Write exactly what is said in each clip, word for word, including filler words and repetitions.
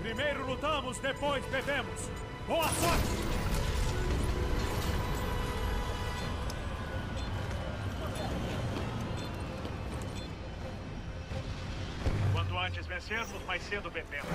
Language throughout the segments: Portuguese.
Primeiro lutamos, depois bebemos. Boa sorte! Quanto antes vencermos, mais cedo bebemos.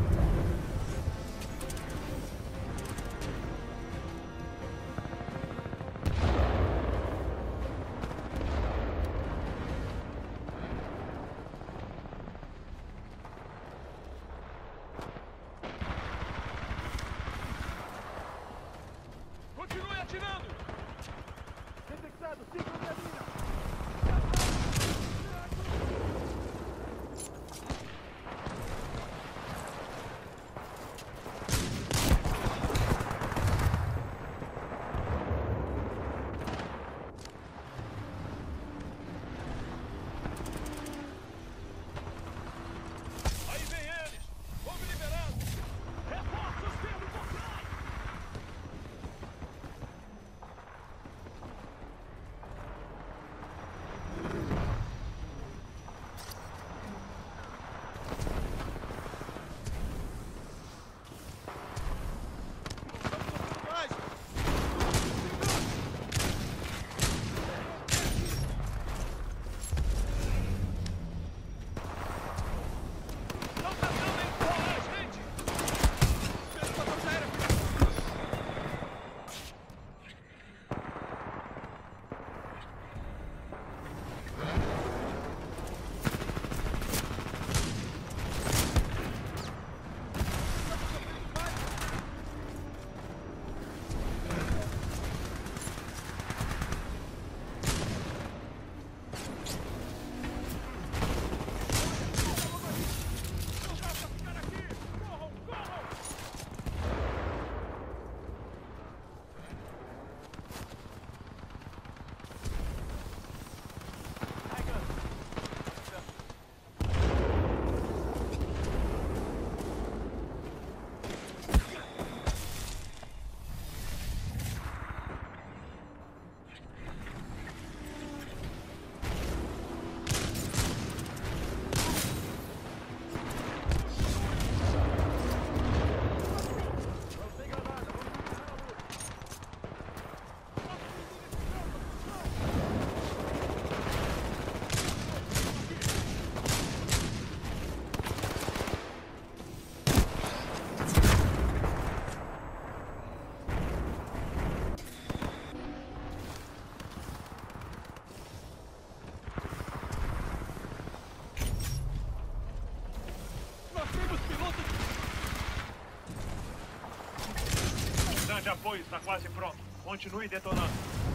De apoio está quase pronto. Continue detonando.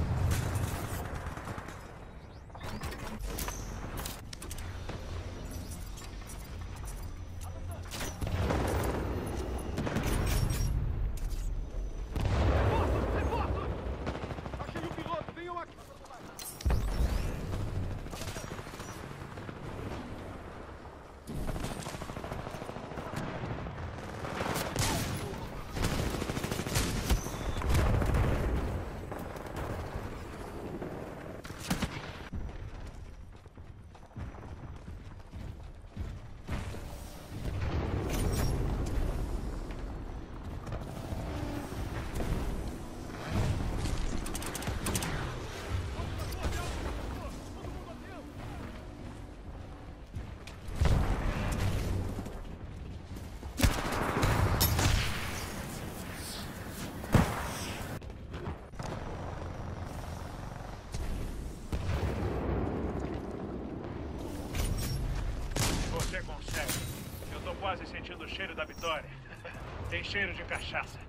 Você consegue. Eu tô quase sentindo o cheiro da vitória. Tem cheiro de cachaça.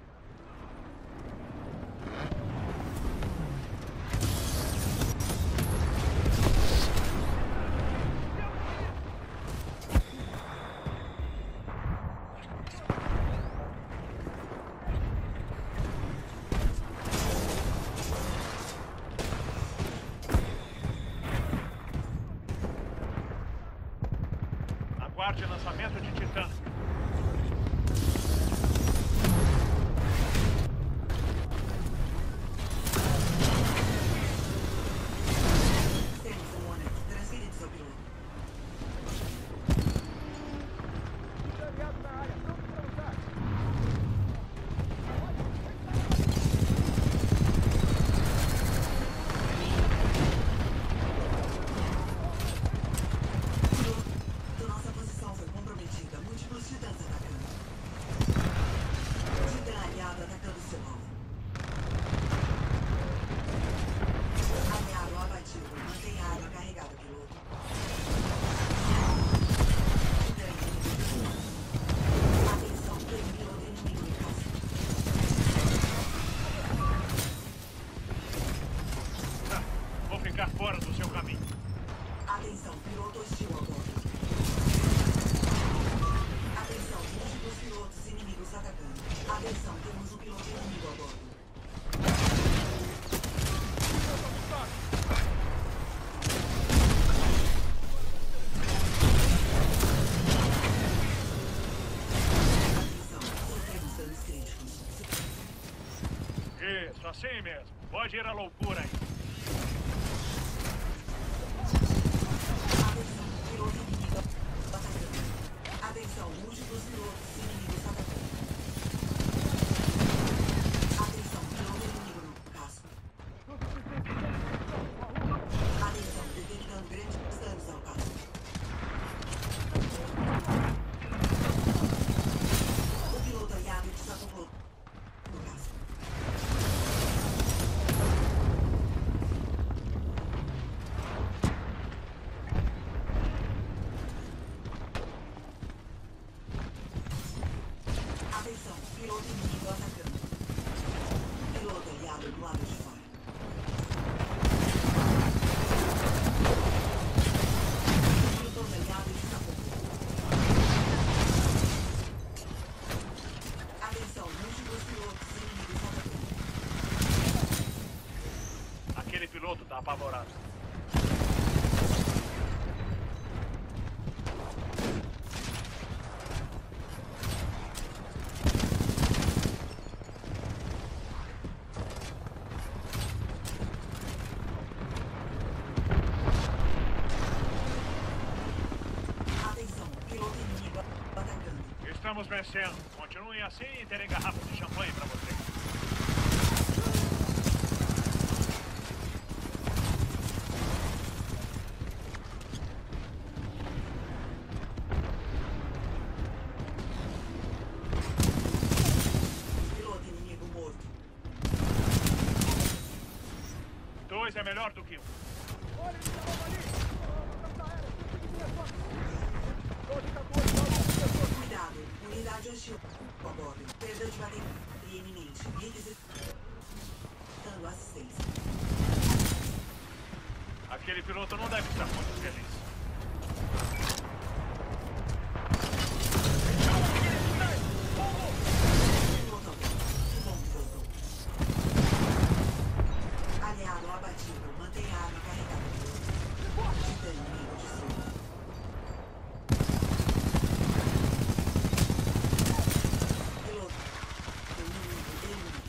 Aguarde lançamento de Titã. Isso, assim mesmo. Pode ir à loucura aí. Atenção, piloto inimigo atacando. Atenção, múltiplos pilotos inimigos atacando. Atenção, piloto inimigo no casco. Atenção, detectando grandes danos ao casco. O piloto aliado desacoplou no casco. Atenção, piloto inimigo atacando. Piloto aliado do lado de fora. Piloto aliado desacoplou. Atenção, múltiplos pilotos inimigos atacando. Aquele piloto tá apavorado. Atenção, piloto inimigo atacando. Estamos vencendo. Continuem assim e terem garrafas de champanhe pra vocês. Piloto inimigo morto. Dois é melhor do que um. Cuidado, unidade hostil a bordo. Perda de bateria iminente. Requisitando assistência. Aquele piloto não deve estar muito feliz. Piloto a bordo. Que bom que voltou. Aliado abatido. Mantenha a arma carregada. Titã inimigo destruído. Piloto. Inimigo eliminado.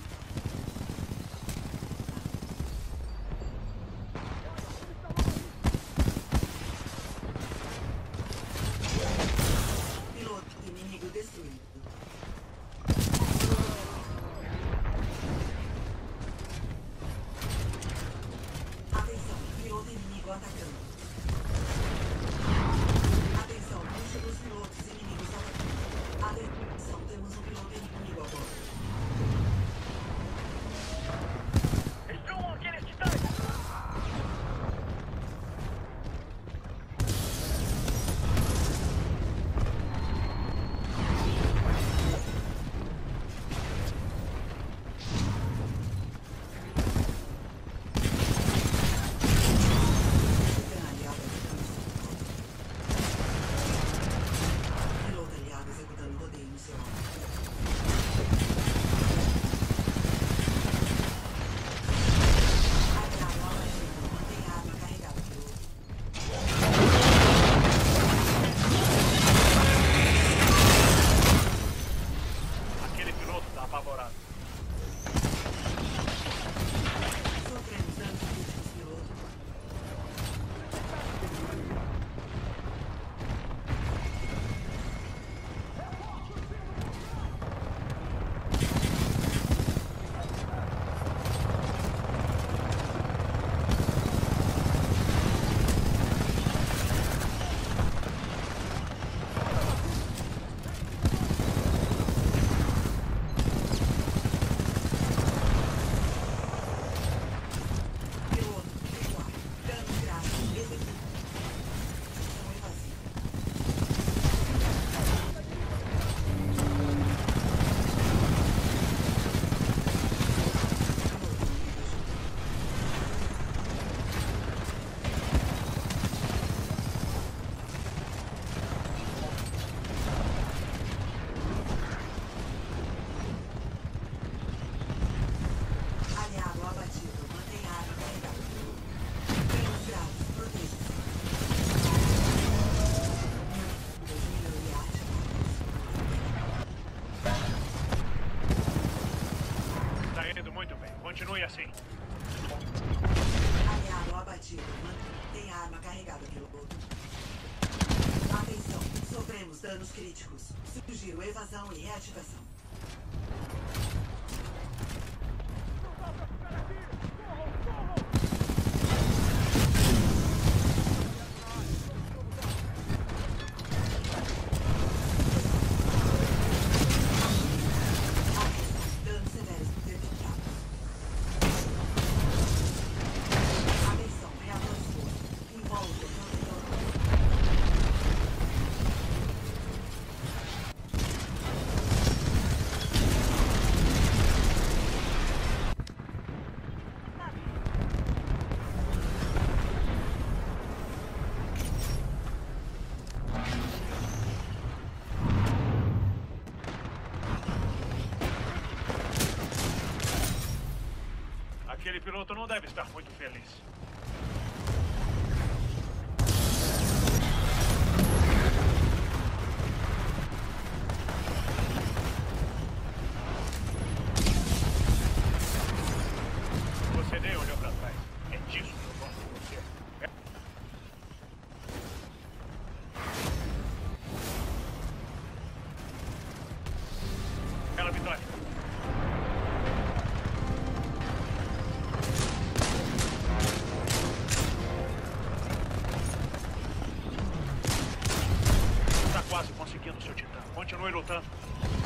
Continue assim. Aliado abatido. Tem a arma carregada, piloto. Atenção, sofremos danos críticos. Sugiro evasão e reativação. Aquele piloto não deve estar muito feliz. Você nem olhou pra trás. É disso que eu gosto de você. É. Bela vitória. Quase conseguindo, seu titã. Continue lutando.